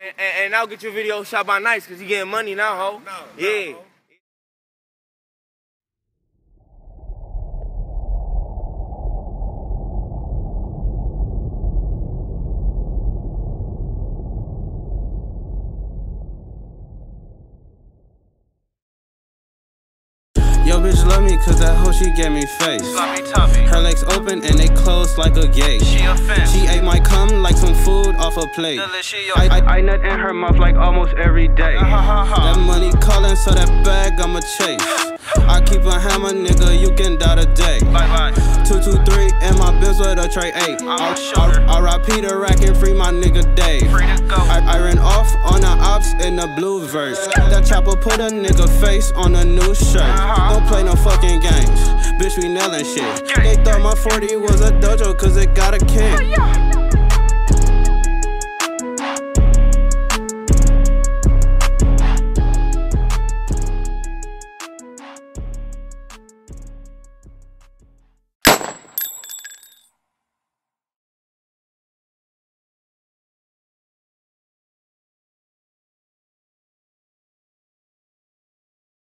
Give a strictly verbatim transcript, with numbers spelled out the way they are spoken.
And, and, and I'll get your video shot by Nice, cause he getting money now, ho. No, yeah. No, ho. Yo, bitch love me cause that hoe, she gave me face. Her legs open and they closed like a gate. She a fan. She ate my cum like some food off a plate. I, I, I nut in her mouth like almost every day. That money calling, so that bag I'ma chase. I keep a hammer, nigga, you can die today. two two three in my Benz with a tray eight. R I P the rack and free my nigga Dave. I, I ran off on the ops in the blue verse. That chopper put a nigga face on a new shirt. Don't play no fucking games, bitch, we nailin' shit. They thought my forty was a dojo cause it got a king.